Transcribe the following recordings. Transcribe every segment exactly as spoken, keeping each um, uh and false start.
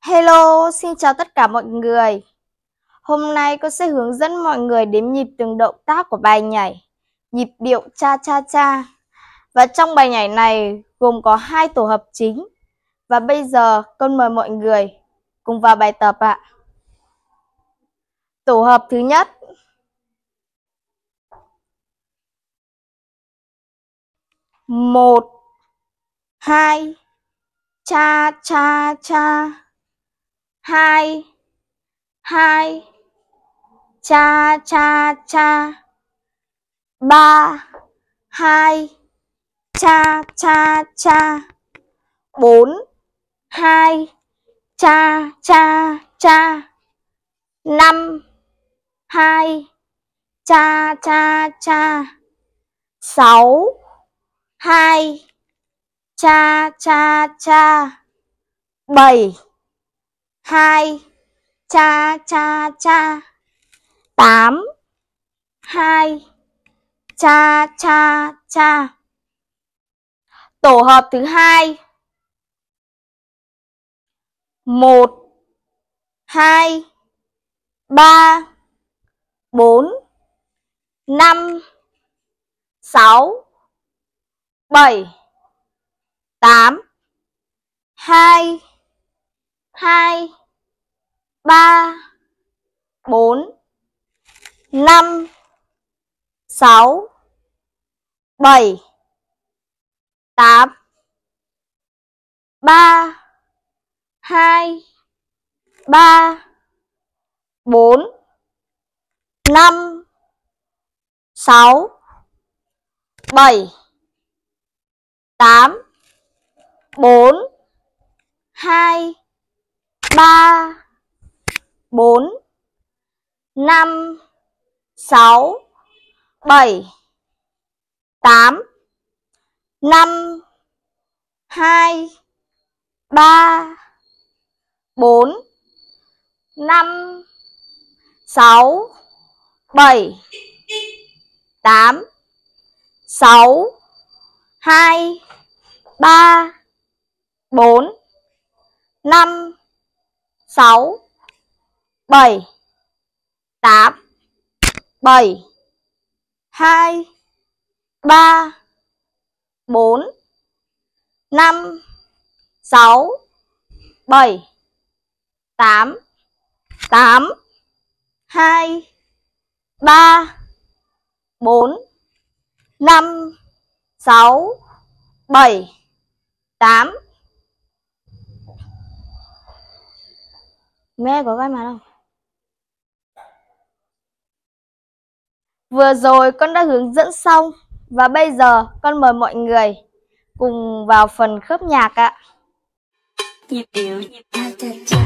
Hello, xin chào tất cả mọi người. Hôm nay cô sẽ hướng dẫn mọi người đếm nhịp từng động tác của bài nhảy, nhịp điệu cha cha cha. Và trong bài nhảy này gồm có hai tổ hợp chính. Và bây giờ con mời mọi người cùng vào bài tập ạ. Tổ hợp thứ nhất. Một, hai, cha cha cha. Hai, hai, cha cha cha. Ba, hai, cha cha cha. Bốn, hai, cha cha cha. Năm, hai, cha cha cha. Sáu, hai, cha cha cha. Bảy, hai, cha cha cha. Tám, hai, cha cha cha. Tổ hợp thứ hai. Một, hai, ba, bốn, năm, sáu, bảy, tám, hai, hai, ba, bốn, năm, sáu, bảy, tám, ba, hai, ba, bốn, năm, sáu, bảy, tám, bốn, hai, ba, bốn, năm, sáu, bảy, tám, năm, hai, ba, bốn, năm, sáu, bảy, tám, sáu, hai, ba, bốn, năm, sáu, bảy, tám, bảy, hai, ba, bốn, năm, sáu, bảy, tám, tám, hai, ba, bốn, năm, sáu, bảy, tám. Nghe có vai mà đâu. Vừa rồi con đã hướng dẫn xong và bây giờ con mời mọi người cùng vào phần khớp nhạc ạ. Nhịp điệu nhịp cha cha cha.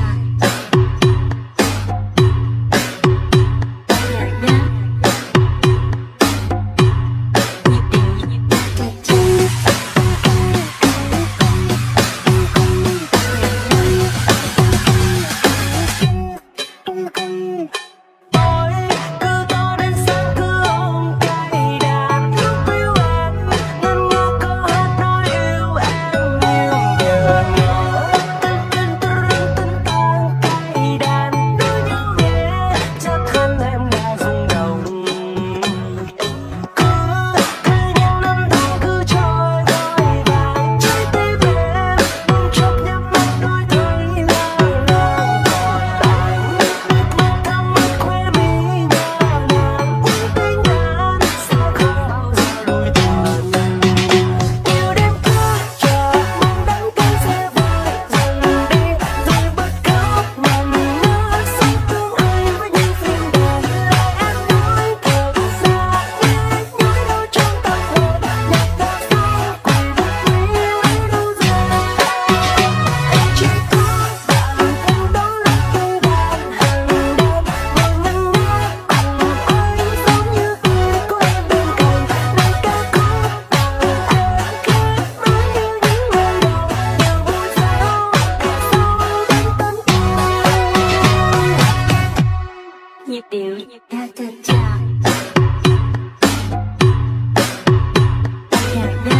Nhịp điệu nhịp cha cha cha.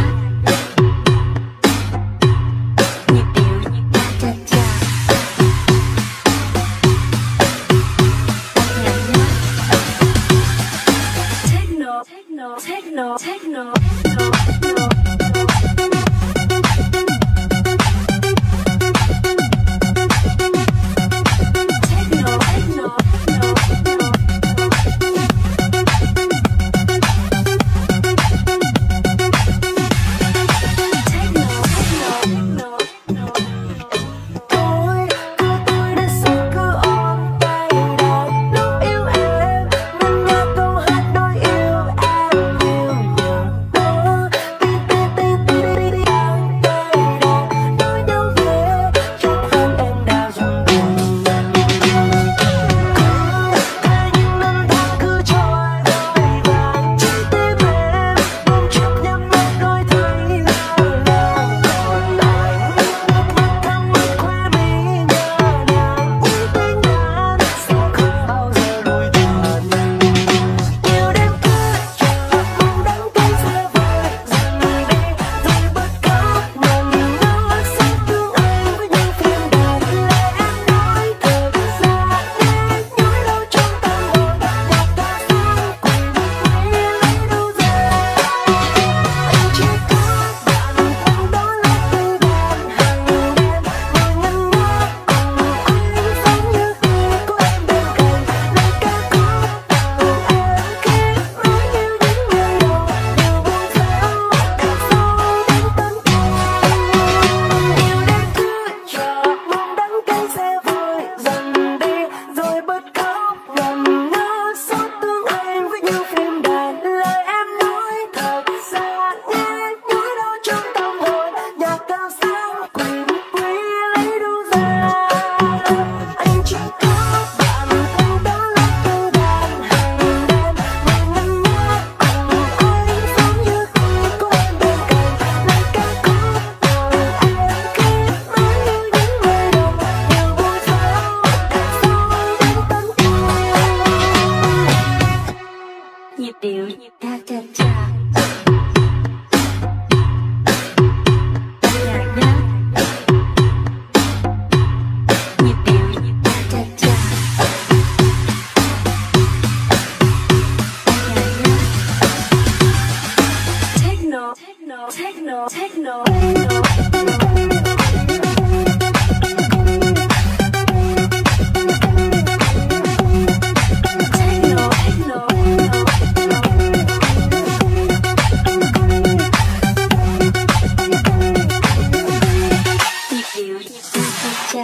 Nhịp điệu nhịp cha cha cha.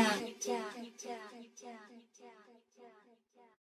cha cha cha cha